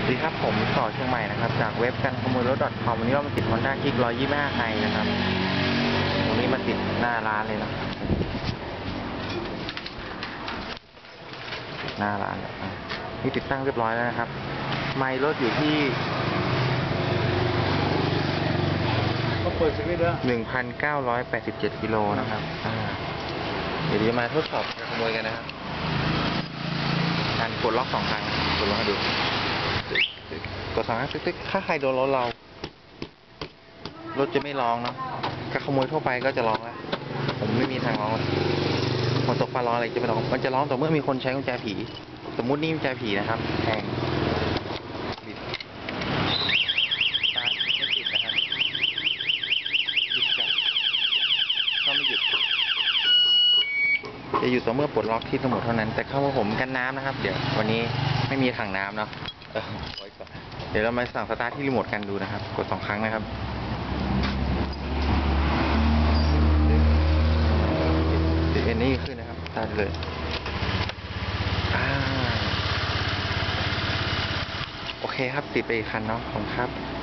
สวัสดีครับผมต่อเชียงใหม่นะครับจากเว็บการขโมยรถ .com วันนี้เรามาติด Honda Kick 125ไฮนะครับตรงนี้มาติดหน้าร้านเลยนะหน้าร้านนี่ติดตั้งเรียบร้อยแล้วนะครับไมล์รถอยู่ที่1,987 กิโลนะครับเดี๋ยวมาทดสอบการขโมยกันนะครับการกดล็อก2 ครั้งกดล็อกให้ดูกด2 ครั้งตึ๊กถ้าใครโดนรถจะไม่ร้องเนาะการขโมยทั่วไปก็จะร้องแล้วผมไม่มีทางร้องคนตกปลาร้องอะไรจะไม่ร้องมันจะร้องต่อเมื่อมีคนใช้กุญแจผีสมมุตินี่กุญแจผีนะครับแทงบิดสตาร์ทไม่ติดนะครับบิดกลับก็ไม่หยุดจะหยุดต่อเมื่อปลดล็อกที่สมุดเท่านั้นแต่เข้าว่าผมกันน้ำนะครับเดี๋ยววันนี้ไม่มีถังน้ำเนาะไว้ก่อนเดี๋ยวเรามาสั่งสตาร์ทที่รีโมทกันดูนะครับกด2 ครั้งนะครับเอ็นนี่ขึ้นนะครับสตาร์ทเลยโอเคครับติดไปอีกคันเนาะขอบคุณครับ